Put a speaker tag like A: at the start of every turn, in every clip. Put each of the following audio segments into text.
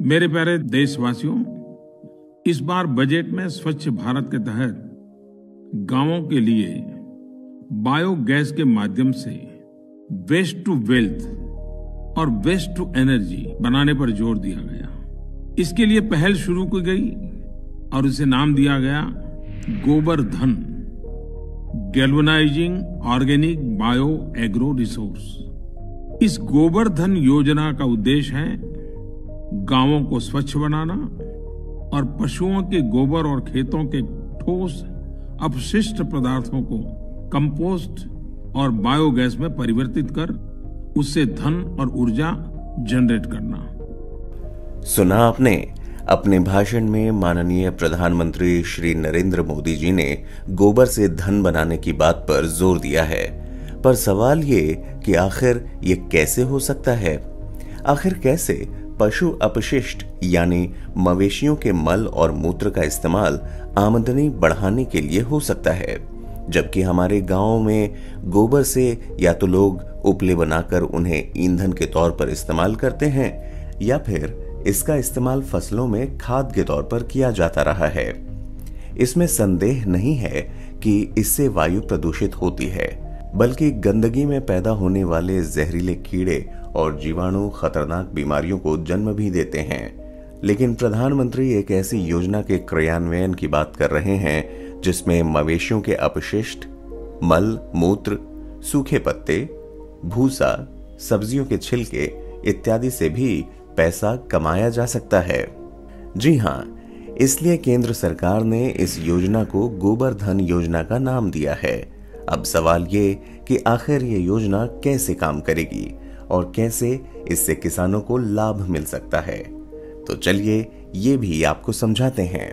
A: मेरे प्यारे देशवासियों, इस बार बजट में स्वच्छ भारत के तहत गांवों के लिए बायोगैस के माध्यम से वेस्ट टू वेल्थ और वेस्ट टू एनर्जी बनाने पर जोर दिया गया। इसके लिए पहल शुरू की गई और इसे नाम दिया गया Gobar Dhan, galvanising organic bio agro resource. इस गोबर धन योजना का उद्देश्य है गांवों को स्वच्छ बनाना और पशुओं के गोबर और खेतों के ठोस अपशिष्ट पदार्थों को कंपोस्ट और बायोगैस में परिवर्तित कर उससे धन और ऊर्जा जनरेट करना।
B: सुना आपने, अपने भाषण में माननीय प्रधानमंत्री श्री नरेंद्र मोदी जी ने गोबर से धन बनाने की बात पर जोर दिया है। पर सवाल ये कि आखिर ये कैसे हो सकता है? आखिर कैसे पशु अपशिष्ट यानी मवेशियों के मल और मूत्र का इस्तेमाल आमदनी बढ़ाने के लिए हो सकता है, जबकि हमारे गांवों में गोबर से या तो लोग उपले बनाकर उन्हें ईंधन के तौर पर इस्तेमाल करते हैं या फिर इसका इस्तेमाल फसलों में खाद के तौर पर किया जाता रहा है। इसमें संदेह नहीं है कि इससे वायु प्रदूषित होती है, बल्कि गंदगी में पैदा होने वाले जहरीले कीड़े और जीवाणु खतरनाक बीमारियों को जन्म भी देते हैं। लेकिन प्रधानमंत्री एक ऐसी योजना के क्रियान्वयन की बात कर रहे हैं जिसमें मवेशियों के अपशिष्ट, मल, मूत्र, सूखे पत्ते, भूसा, सब्जियों के छिलके इत्यादि से भी पैसा कमाया जा सकता है। जी हाँ, इसलिए केंद्र सरकार ने इस योजना को गोबर धन योजना का नाम दिया है। अब सवाल ये कि आखिर ये योजना कैसे काम करेगी और कैसे इससे किसानों को लाभ मिल सकता है, तो चलिए ये भी आपको समझाते हैं।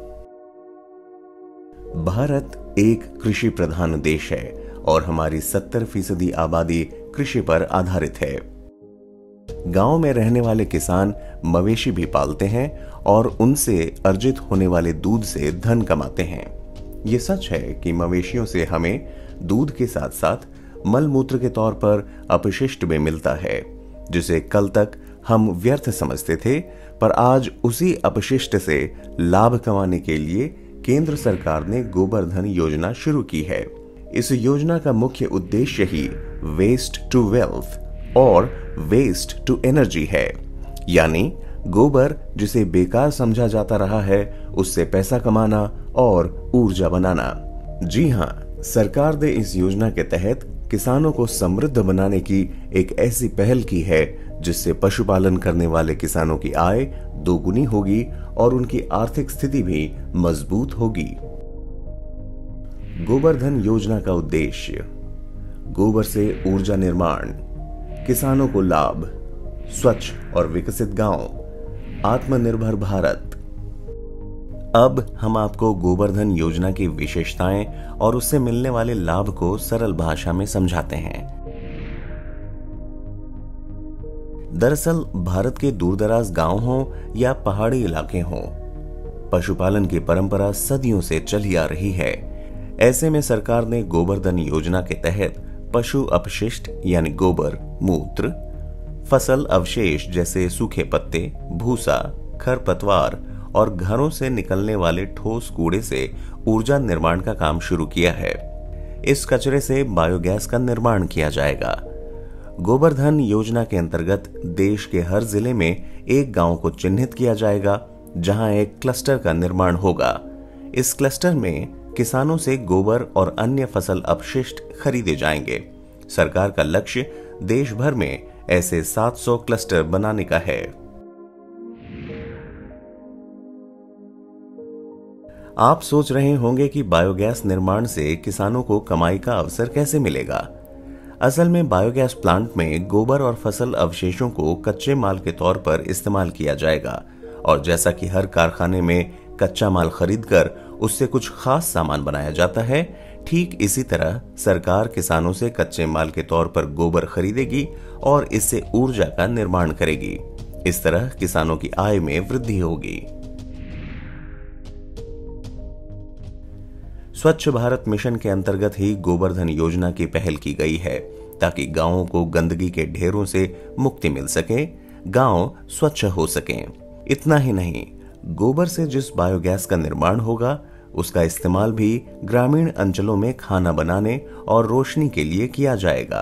B: भारत एक कृषि प्रधान देश है और हमारी 70% आबादी कृषि पर आधारित है। गांव में रहने वाले किसान मवेशी भी पालते हैं और उनसे अर्जित होने वाले दूध से धन कमाते हैं। ये सच है कि मवेशियों से हमें दूध के साथ साथ मल मूत्र के तौर पर अपशिष्ट भी मिलता है, जिसे कल तक हम व्यर्थ समझते थे, पर आज उसी अपशिष्ट से लाभ कमाने के लिए केंद्र सरकार ने गोबर धन योजना शुरू की है। इस योजना का मुख्य उद्देश्य ही वेस्ट टू वेल्थ और वेस्ट टू एनर्जी है, यानी गोबर जिसे बेकार समझा जाता रहा है उससे पैसा कमाना और ऊर्जा बनाना। जी हाँ, सरकार ने इस योजना के तहत किसानों को समृद्ध बनाने की एक ऐसी पहल की है जिससे पशुपालन करने वाले किसानों की आय दोगुनी होगी और उनकी आर्थिक स्थिति भी मजबूत होगी। गोबर धन योजना का उद्देश्य गोबर से ऊर्जा निर्माण, किसानों को लाभ, स्वच्छ और विकसित गांव, आत्मनिर्भर भारत। अब हम आपको गोबरधन योजना की विशेषताएं और उससे मिलने वाले लाभ को सरल भाषा में समझाते हैं। दरअसल भारत के दूरदराज गांव हों या पहाड़ी इलाके हों, पशुपालन की परंपरा सदियों से चली आ रही है। ऐसे में सरकार ने गोबरधन योजना के तहत पशु अपशिष्ट यानी गोबर, मूत्र, फसल अवशेष जैसे सूखे पत्ते, भूसा, खरपतवार और घरों से निकलने वाले ठोस कूड़े से ऊर्जा निर्माण का काम शुरू किया है। इस कचरे से बायोगैस का निर्माण किया जाएगा। गोबरधन योजना के अंतर्गत देश के हर जिले में एक गांव को चिन्हित किया जाएगा जहां एक क्लस्टर का निर्माण होगा। इस क्लस्टर में किसानों से गोबर और अन्य फसल अपशिष्ट खरीदे जाएंगे। सरकार का लक्ष्य देश भर में ऐसे 700 क्लस्टर बनाने का है। आप सोच रहे होंगे कि बायोगैस निर्माण से किसानों को कमाई का अवसर कैसे मिलेगा। असल में बायोगैस प्लांट में गोबर और फसल अवशेषों को कच्चे माल के तौर पर इस्तेमाल किया जाएगा और जैसा कि हर कारखाने में कच्चा माल खरीदकर उससे कुछ खास सामान बनाया जाता है, ठीक इसी तरह सरकार किसानों से कच्चे माल के तौर पर गोबर खरीदेगी और इससे ऊर्जा का निर्माण करेगी। इस तरह किसानों की आय में वृद्धि होगी। स्वच्छ भारत मिशन के अंतर्गत ही गोबरधन योजना की पहल की गई है ताकि गांवों को गंदगी के ढेरों से मुक्ति मिल सके, गांव स्वच्छ हो सकें। इतना ही नहीं, गोबर से जिस बायोगैस का निर्माण होगा उसका इस्तेमाल भी ग्रामीण अंचलों में खाना बनाने और रोशनी के लिए किया जाएगा।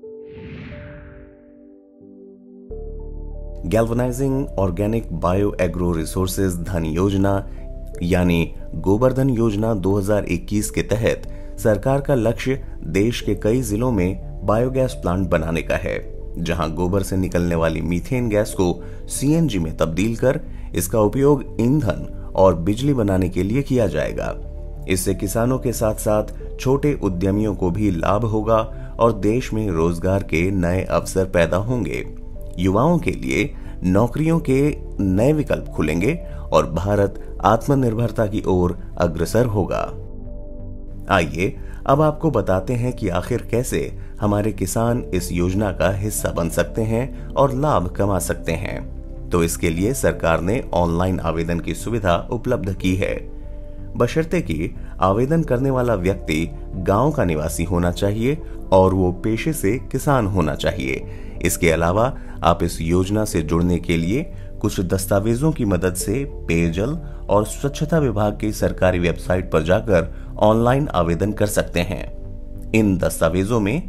B: Galvanising organic bio agro resources Dhan योजना यानी गोबर धन योजना 2021 के तहत सरकार का लक्ष्य देश के कई जिलों में बायोगैस प्लांट बनाने का है, जहां गोबर से निकलने वाली मीथेन गैस को सीएनजी में तब्दील कर इसका उपयोग ईंधन और बिजली बनाने के लिए किया जाएगा। इससे किसानों के साथ साथ छोटे उद्यमियों को भी लाभ होगा और देश में रोजगार के नए अवसर पैदा होंगे। युवाओं के लिए नौकरियों के नए विकल्प खुलेंगे और भारत आत्मनिर्भरता की ओर अग्रसर होगा। आइए अब आपको बताते हैं कि आखिर कैसे हमारे किसान इस योजना का हिस्सा बन सकते हैं और लाभ कमा सकते हैं। तो इसके लिए सरकार ने ऑनलाइन आवेदन की सुविधा उपलब्ध की है, बशर्ते कि आवेदन करने वाला व्यक्ति गांव का निवासी होना चाहिए और वो पेशे से किसान होना चाहिए। इसके अलावा आप इस योजना से जुड़ने के लिए कुछ दस्तावेजों की मदद से पेयजल और स्वच्छता विभाग की सरकारी वेबसाइट पर जाकर ऑनलाइन आवेदन कर सकते हैं। इन दस्तावेजों में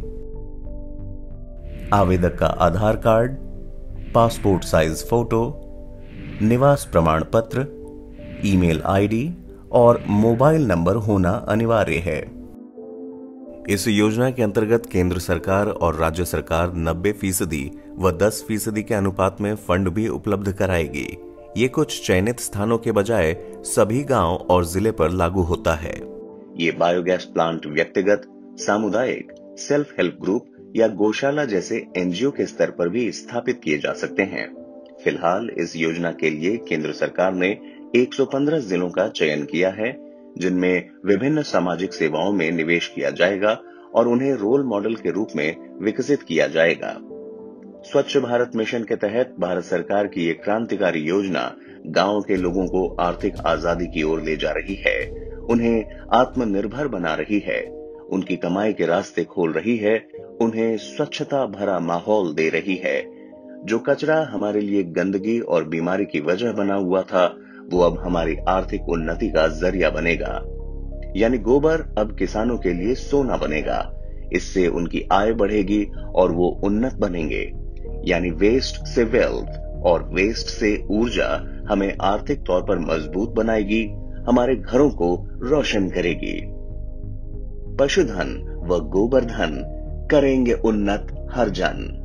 B: आवेदक का Aadhaar card, passport size photo, निवास प्रमाण पत्र, ईमेल आईडी और मोबाइल नंबर होना अनिवार्य है। इस योजना के अंतर्गत केंद्र सरकार और राज्य सरकार 90% व 10% के अनुपात में फंड भी उपलब्ध कराएगी। ये कुछ चयनित स्थानों के बजाय सभी गांव और जिले पर लागू होता है। ये बायोगैस प्लांट व्यक्तिगत, सामुदायिक, सेल्फ हेल्प ग्रुप या गौशाला जैसे एनजीओ के स्तर पर भी स्थापित किए जा सकते हैं। फिलहाल इस योजना के लिए केंद्र सरकार ने 115 जिलों का चयन किया है, जिनमें विभिन्न सामाजिक सेवाओं में निवेश किया जाएगा और उन्हें रोल मॉडल के रूप में विकसित किया जाएगा। स्वच्छ भारत मिशन के तहत भारत सरकार की ये क्रांतिकारी योजना गांव के लोगों को आर्थिक आजादी की ओर ले जा रही है, उन्हें आत्मनिर्भर बना रही है, उनकी कमाई के रास्ते खोल रही है, उन्हें स्वच्छता भरा माहौल दे रही है। जो कचरा हमारे लिए गंदगी और बीमारी की वजह बना हुआ था, वो अब हमारी आर्थिक उन्नति का जरिया बनेगा। यानी गोबर अब किसानों के लिए सोना बनेगा। इससे उनकी आय बढ़ेगी और वो उन्नत बनेंगे। यानी वेस्ट से वेल्थ और वेस्ट से ऊर्जा हमें आर्थिक तौर पर मजबूत बनाएगी, हमारे घरों को रोशन करेगी। पशुधन व गोबर धन करेंगे उन्नत हर जन।